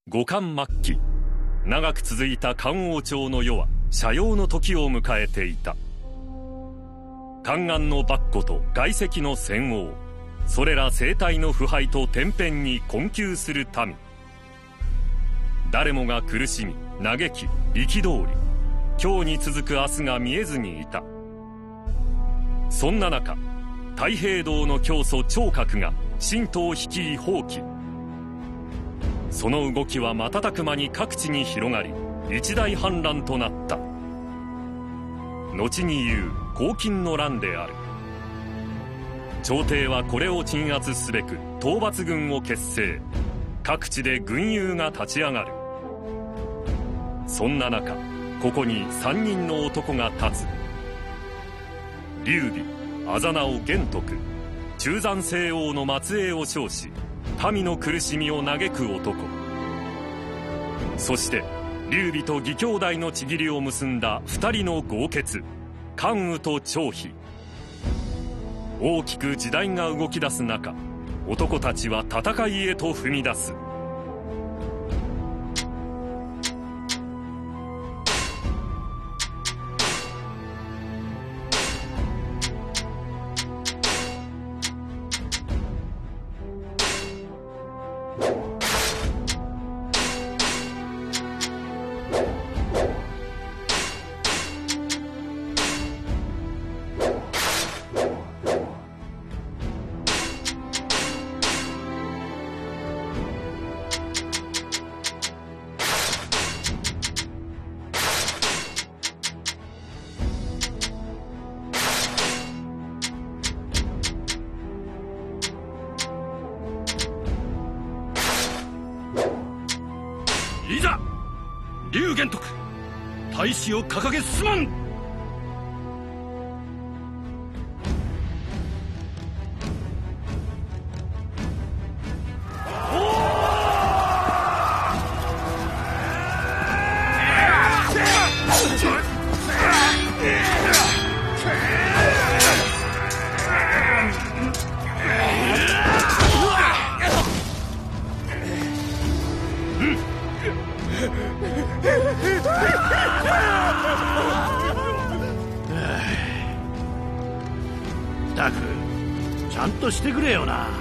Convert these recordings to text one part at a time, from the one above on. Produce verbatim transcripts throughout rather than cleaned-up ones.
五漢末期、長く続いた漢王朝の世は斜陽の時を迎えていた。宦官の跋扈と外戚の専横、それら政体の腐敗と天変に困窮する民、誰もが苦しみ嘆き憤り、今日に続く明日が見えずにいた。そんな中、太平道の教祖趙覚が神道率い蜂起。その動きは瞬く間に各地に広がり、一大反乱となった。後に言う黄巾の乱である。朝廷はこれを鎮圧すべく討伐軍を結成。各地で軍友が立ち上がる。そんな中、ここに三人の男が立つ。劉備、あざなお玄徳、中山西王の末裔を称し、民の苦しみを嘆く男。そして劉備と義兄弟の契りを結んだ二人の豪傑、関羽と張飛。大きく時代が動き出す中、男たちは戦いへと踏み出す。 いざ劉玄徳、大志を掲げ進まん。 ったくちゃんとしてくれよな。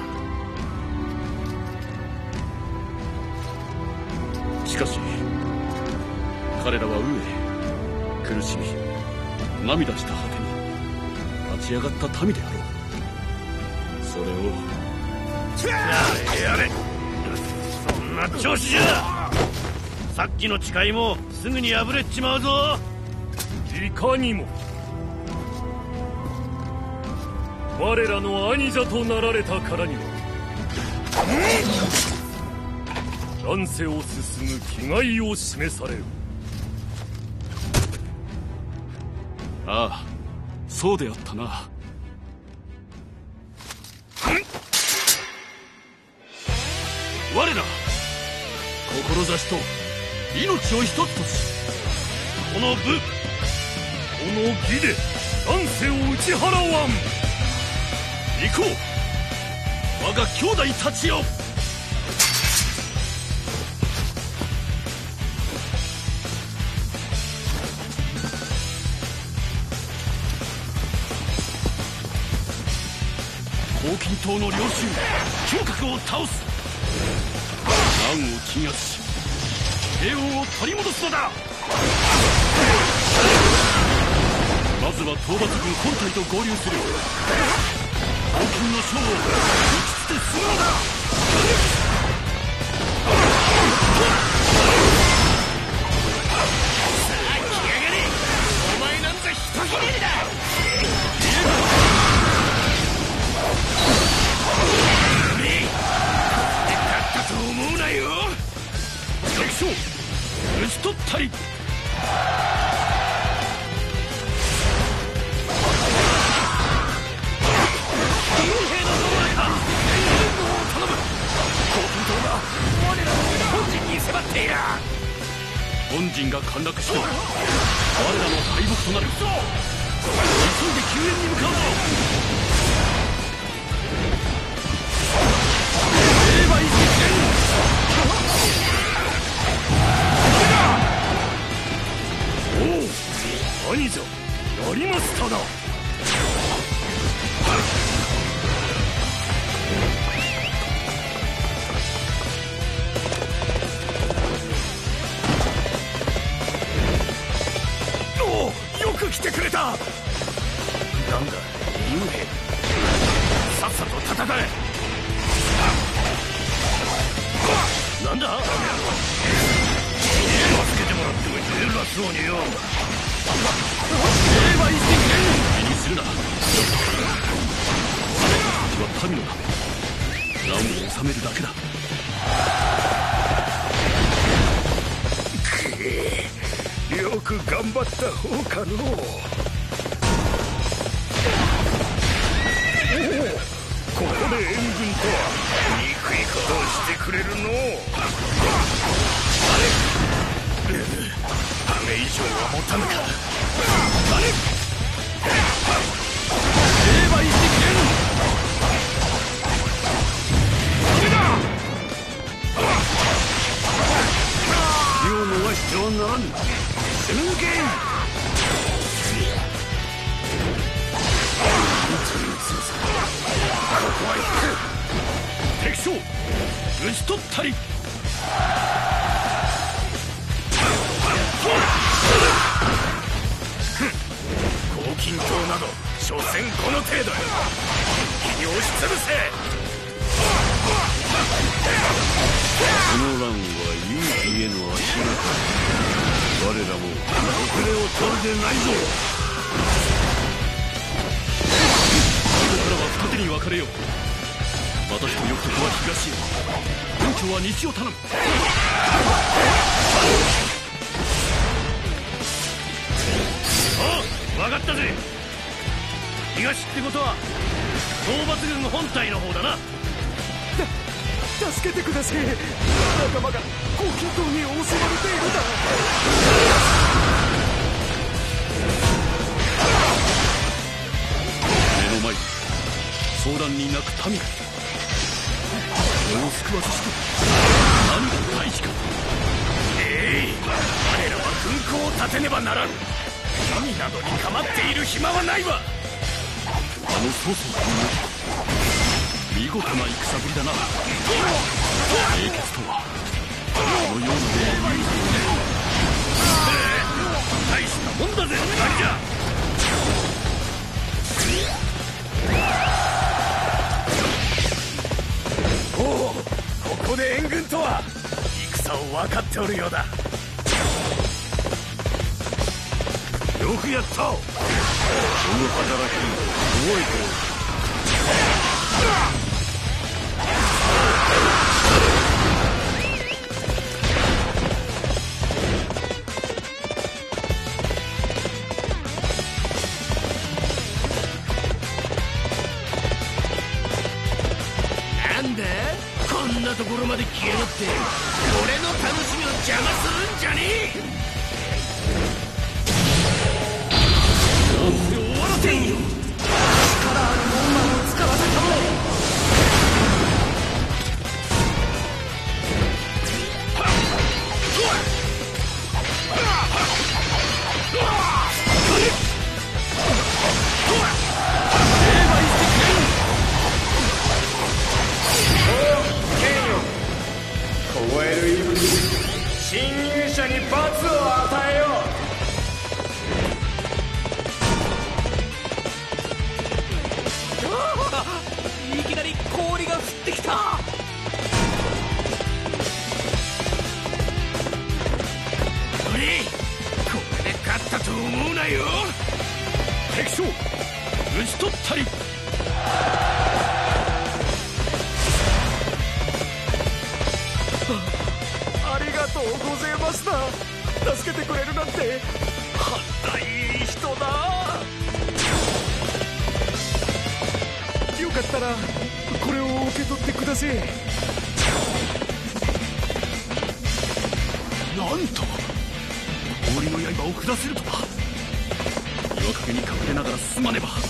しかし彼らは飢え苦しみ涙した果てに立ち上がった民であろう。それをやれやれ、そんな調子じゃさっきの誓いもすぐに破れちまうぞ。 いかにも我らの兄者となられたからには、乱世を進む気概を示される。 ああ、そうであったな。我ら志と命を一つとし、この武、この義で乱世を打ち払わん。 行こう、我が兄弟たちよ。黄巾島の領主胸郭を倒す。乱を鎮圧し平穏を取り戻すのだ。まずは討伐軍本体と合流する。黄巾の将を打ちつて進むのだ。 さあ来やがれ、お前なんざひとひねりだ。勝ったと思うなよ。 敵将討ち取ったり。本陣が陥落して我らの敗北となる。急いで救援に向かうぞ。霊媒実験。 なんだ幽兵、さっさと戦え。なんだ助けてもらっても偉そうによ。霊媒してくれ。 気にするな。私は民のため乱を治めるだけだ。 よく頑張った方かのう。ここで援軍とは憎いことをしてくれるのう。あれ以上は持たぬか。あれ霊媒してくれる。ダメだ。気を逃してはならぬ。宣言。ここは引く。敵将討ち取ったり。黄金塔など所詮この程度よ。一気に押しつぶせ。 この乱は勇気への足がかり。我らも遅れを取るでないぞ。ここからは二手に分かれよう。私と翼徳は東へ、軍長は西を頼む。 おう、分かったぜ。東ってことは討伐軍本体の方だな。 助けてください。仲間が黄金塔に襲われているだ。 目の前に相談に泣く民がいる。俺を救わずして何が大事か。 ええ、我らは軍港を立てねばならん。民などに構っている暇はないわ。 あの曹操君の見事な戦ぶりだな。英傑とはこのようなで大したもんだぜ、二人じゃ。おお、ここで援軍とは戦を分かっておるようだ。よくやった。その働き覚えておる。なんだこんなところまで来やがって。俺の楽しみを邪魔するんじゃねえ。終わらせんよ。力ある門番を使わせたも凍える息に侵入者に罰を与えよう。いきなり氷が降ってきた。 おれ、これで勝ったと思うなよ。敵将討ち取ったり。 ありがとうございました。助けてくれるなんてあんないい人だ。よかったらこれを受け取ってください。 なんと氷の刃を下せるとは。岩陰に隠れながら進まねば。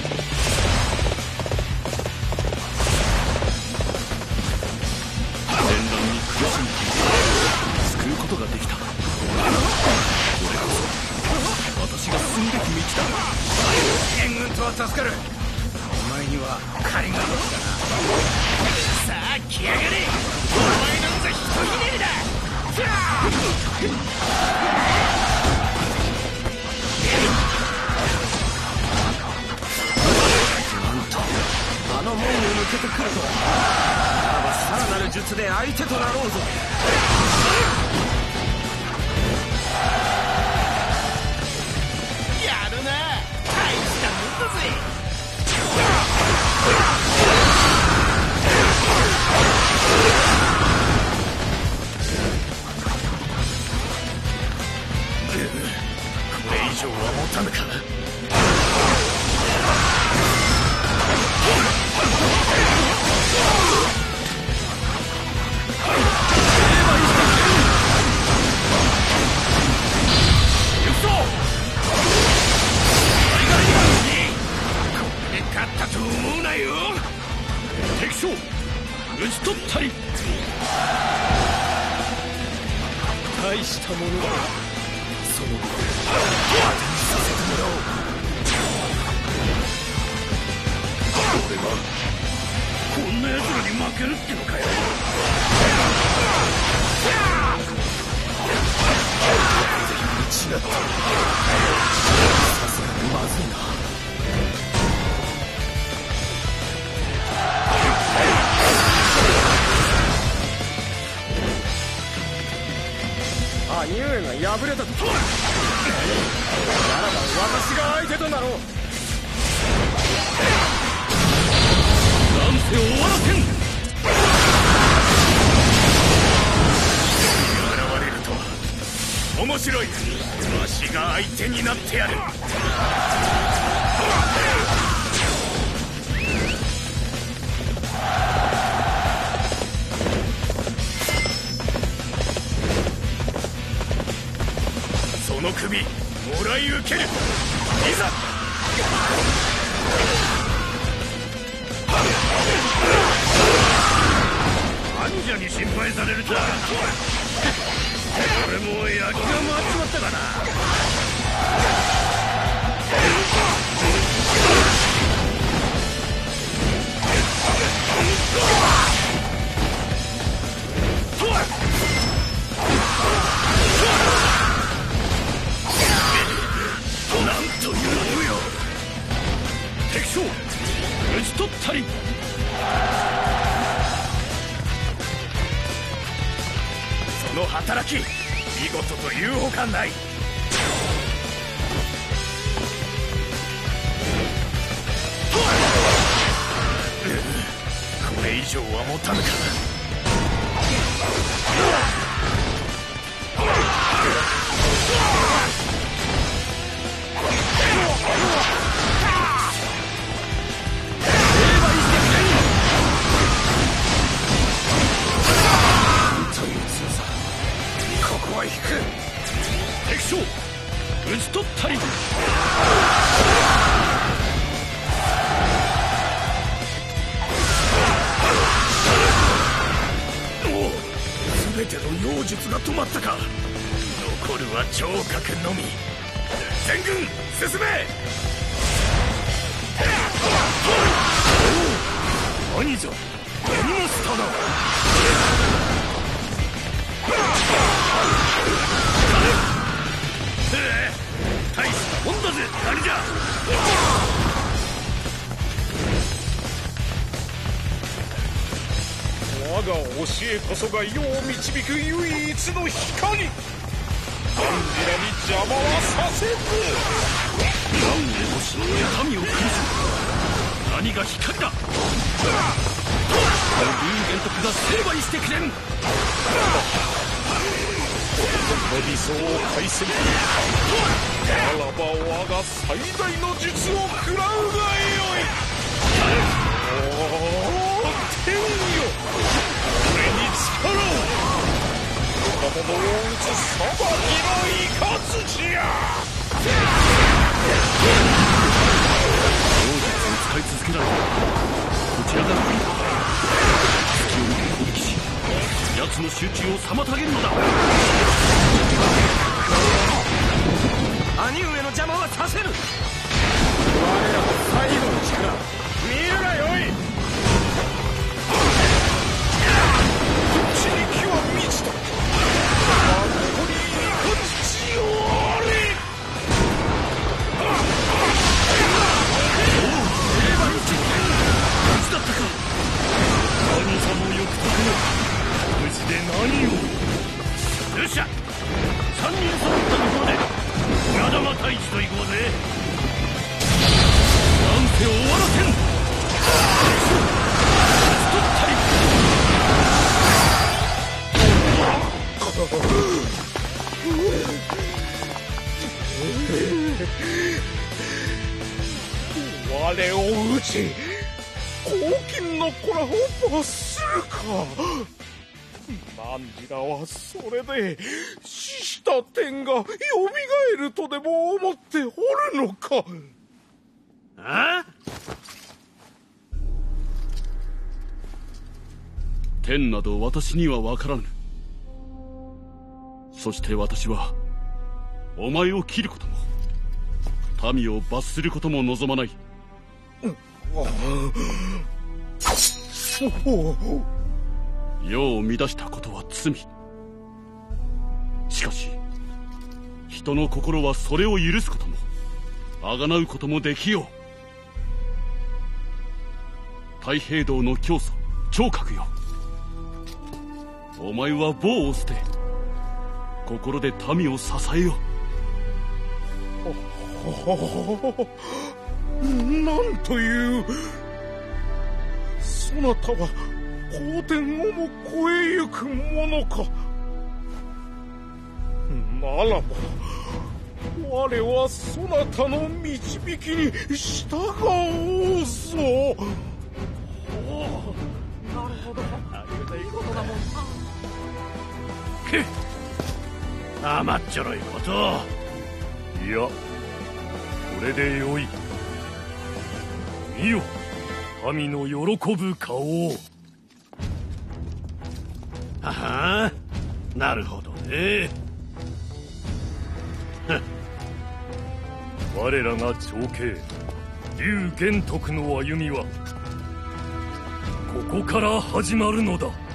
戦乱に苦しんだ救うことができた。これこそ私が進むべき道だ。 援軍とは助かる。お前には借りがあるんだな。さあ来やがれ。お前なんざひとひねりだ。 となろうぞ。やるな、大したもんだぜ。これ以上は持たぬか。勝ったと思うなよ。敵将討ち取ったり。大したものだ。その後当てにさせてもらおう。俺はこんな奴らに負けるってのかよ。違った。さすがにまずいな。兄上が敗れたと。ならば私が相手となろう。乱世を終わらせん。現れるとは面白い。わしが相手になってやる。その首もらい受ける。いざ。兄者に心配されるとは。俺も焼きが回っちまったかな。なんというのよ。敵将討ち取ったり。その働き見事というほかない。これ以上は持たぬか。ここは引く。敵将討ち取ったり。おう、全ての妖術が止まったか。残るは聴覚のみ。全軍進め。兄者やりましたな。大したもんだぜ兄者。我が教えこそが世を導く唯一の光。アンジェラに邪魔はさせず。何年も死の神を苦しむ。何が光だ。人間徳が成敗してくれん。の理想を解析。ならば我が最大の術を食らうがよい。おお天よ、俺に力を。若者を打つ裁きの雷や。妖術を使い続けられた。こちらが不利だ。隙を見て攻撃し奴の集中を妨げるのだ。兄上の邪魔はさせぬ。我らの最後の力見るがよい。地域は未知だ。ここに命をあれ。おう、成敗してくれ。無事だったか。兄者もよくとくの無事でよっしゃ、三人揃ったところで稲玉太一と行こうぜ。なんて終わらせん。取ったり。 我を討ち黄金の子らを罰するか。汝らはそれで死した天がよみがえるとでも思っておるのか。 ああ、 天など私には分からぬ。そして私はお前を切ることも民を罰することも望まない。世を乱したことは罪。しかし人の心はそれを許すことも贖うこともできよう。太平道の教祖聴覚よ、お前は棒を捨て心で民を支えよ。 なんという。そなたは皇天をも超えゆくものか。ならば我はそなたの導きに従おうぞ。 おお、なるほど、ありがたいことだもんな。 けっ、甘っちょろいこと。いや、これでよい。見よ、民の喜ぶ顔を。はは、なるほどね。我らが長兄劉玄徳の歩みはここから始まるのだ。